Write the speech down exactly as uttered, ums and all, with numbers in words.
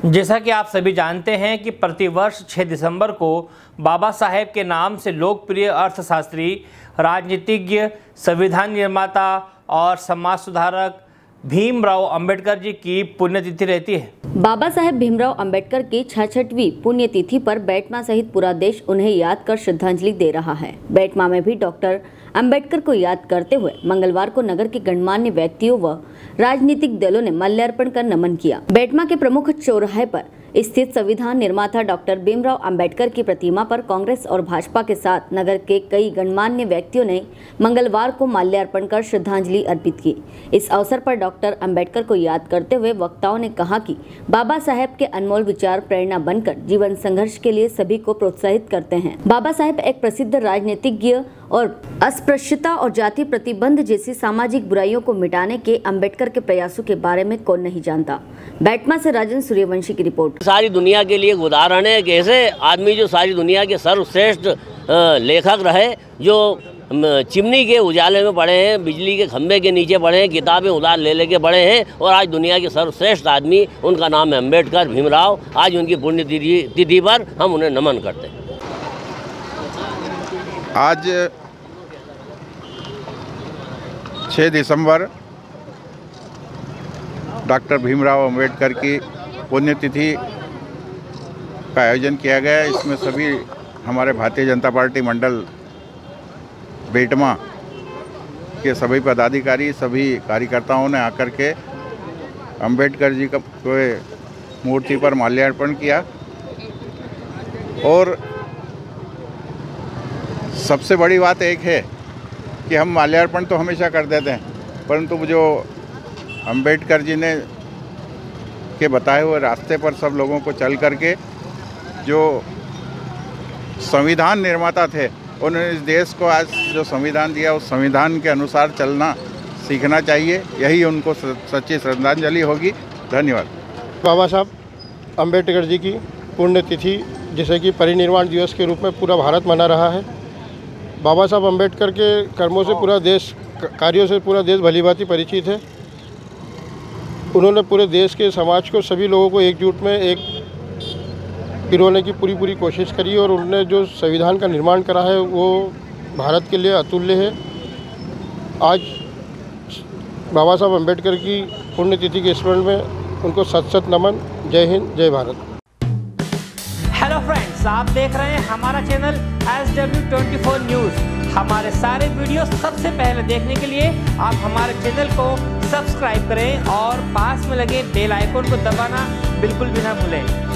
जैसा कि आप सभी जानते हैं कि प्रतिवर्ष छह दिसंबर को बाबा साहेब के नाम से लोकप्रिय अर्थशास्त्री, राजनीतिज्ञ, संविधान निर्माता और समाज सुधारक भीमराव अंबेडकर जी की पुण्यतिथि रहती है। बाबा साहेब भीमराव अंबेडकर की छठवीं पुण्यतिथि पर बेटमा सहित पूरा देश उन्हें याद कर श्रद्धांजलि दे रहा है। बेटमा में भी डॉक्टर अंबेडकर को याद करते हुए मंगलवार को नगर के गणमान्य व्यक्तियों व राजनीतिक दलों ने माल्यार्पण कर नमन किया। बेटमा के प्रमुख चौराहे पर स्थित संविधान निर्माता डॉक्टर भीमराव अंबेडकर की प्रतिमा पर कांग्रेस और भाजपा के साथ नगर के कई गणमान्य व्यक्तियों ने मंगलवार को माल्यार्पण कर श्रद्धांजलि अर्पित की। इस अवसर पर डॉक्टर अंबेडकर को याद करते हुए वक्ताओं ने कहा कि बाबा साहेब के अनमोल विचार प्रेरणा बनकर जीवन संघर्ष के लिए सभी को प्रोत्साहित करते हैं। बाबा साहेब एक प्रसिद्ध राजनीतिज्ञ और अस्पृश्यता और जाति प्रतिबंध जैसी सामाजिक बुराइयों को मिटाने के अंबेडकर के प्रयासों के बारे में कौन नहीं जानता। बेटमा से राजन सूर्यवंशी की रिपोर्ट। सारी दुनिया के लिए उदाहरण है कि ऐसे आदमी जो सारी दुनिया के सर्वश्रेष्ठ लेखक रहे, जो चिमनी के उजाले में पढ़े हैं, बिजली के खंभे के नीचे पढ़े हैं, किताबें उधार ले लेके पढ़े हैं और आज दुनिया के सर्वश्रेष्ठ आदमी, उनका नाम है अंबेडकर भीमराव। आज उनकी पुण्यतिथि तिथि पर हम उन्हें नमन करते हैं। आज छह दिसंबर डॉक्टर भीमराव अंबेडकर की पुण्यतिथि का आयोजन किया गया। इसमें सभी हमारे भारतीय जनता पार्टी मंडल बेटमा के सभी पदाधिकारी, सभी कार्यकर्ताओं ने आकर के अंबेडकर जी का मूर्ति पर माल्यार्पण किया। और सबसे बड़ी बात एक है कि हम माल्यार्पण तो हमेशा कर देते हैं, परंतु जो अंबेडकर जी ने के बताए हुए रास्ते पर सब लोगों को चल करके जो संविधान निर्माता थे, उन्होंने इस देश को आज जो संविधान दिया उस संविधान के अनुसार चलना सीखना चाहिए। यही उनको सच्ची श्रद्धांजलि होगी। धन्यवाद। बाबा साहब अंबेडकर जी की पुण्यतिथि जिसे कि परिनिर्वाण दिवस के रूप में पूरा भारत मना रहा है। बाबा साहब अंबेडकर के कर्मों से पूरा देश, कार्यों से पूरा देश भलीभांति परिचित है। उन्होंने पूरे देश के समाज को, सभी लोगों को एकजुट में एक पिरोने की पूरी पूरी कोशिश करी और उन्होंने जो संविधान का निर्माण करा है वो भारत के लिए अतुल्य है। आज बाबा साहब अंबेडकर की पुण्यतिथि के स्मरण में उनको सत सत नमन। जय हिंद, जय भारत। हेलो फ्रेंड्स, आप देख रहे हैं हमारा channel S W twenty four news. हमारे सारे वीडियो सबसे पहले देखने के लिए आप हमारे चैनल को सब्सक्राइब करें और पास में लगे बेल आइकन को दबाना बिल्कुल भी ना भूलें।